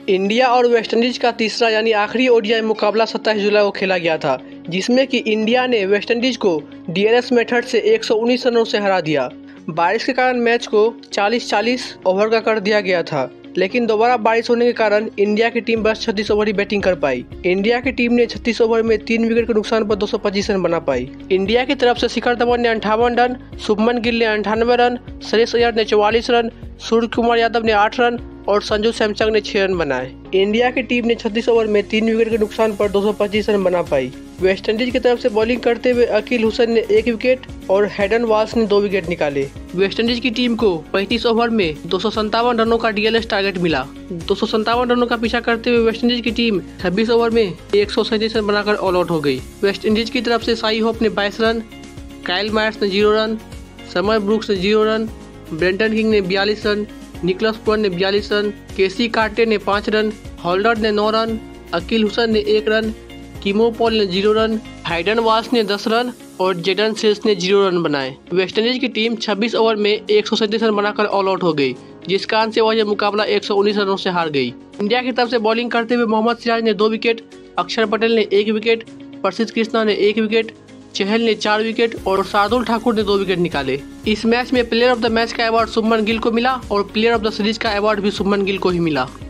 India और West Indies का तीसरा यानी आखिरी ओडीआई मुकाबला 27 जुलाई को खेला गया था, जिसमें कि इंडिया ने वेस्टइंडीज को डीएलएस मेथड से 119 रनों से हरा दिया। बारिश के कारण मैच को 40-40 ओवर का कर दिया गया था, लेकिन दोबारा बारिश होने के कारण इंडिया की टीम बस 36 ओवर ही बैटिंग कर पाई। इंडिया की टीम ने 36 ओवर में 3 विकेट के नुकसान पर 225 रन बना पाई। इंडिया की तरफ से शिखर धवन ने 58 रन, शुभमन गिल ने 98 रन, श्रेयस अय्यर ने 44 रन, सूर्य कुमार यादव ने 8 रन और संजू सैमसंग ने 6 रन बनाए। इंडिया की टीम ने 36 ओवर में 3 विकेट के नुकसान पर 225 रन बना पाई। वेस्टइंडीज की तरफ से बॉलिंग करते हुए अकील हुसैन ने 1 विकेट और हैडन वाल्श ने 2 विकेट निकाले। वेस्टइंडीज की टीम को 35 ओवर में 257 रनों का डीएलएस टारगेट मिला। 257 रनों का पीछा करते हुए वेस्टइंडीज की टीम 26 ओवर में 137 रन बनाकर ऑल आउट हो गई। वेस्टइंडीज की तरफ से साई होप ने 22 रन, काइल मायर्स ने 0 रन, समर ब्रुक्स ने 0 रन, ब्रेंटन किंग ने 42 रन, निकोलस पुरन ने 42 रन, केसी कार्टे ने 5 रन, होल्डर ने 9 रन, अकील हुसैन ने 1 रन, कीमो पॉल ने 0 रन, हैडन वाल्श ने 10 रन और जेडन सेल्स ने 0 रन बनाए। वेस्टइंडीज की टीम 26 ओवर में 137 रन बनाकर ऑल आउट हो गई, जिस कारण से वह यह मुकाबला 119 रनों से हार गई। इंडिया की तरफ से बॉलिंग करते हुए मोहम्मद सिराज ने 2 विकेट, अक्षर पटेल ने 1 विकेट, प्रसिद्ध कृष्णा ने 1 विकेट, चहल ने 4 विकेट और शार्दुल ठाकुर ने 2 विकेट निकाले। इस मैच में प्लेयर ऑफ द मैच का अवार्ड शुभमन गिल को मिला और प्लेयर ऑफ द सीरीज का अवार्ड भी शुभमन गिल को ही मिला।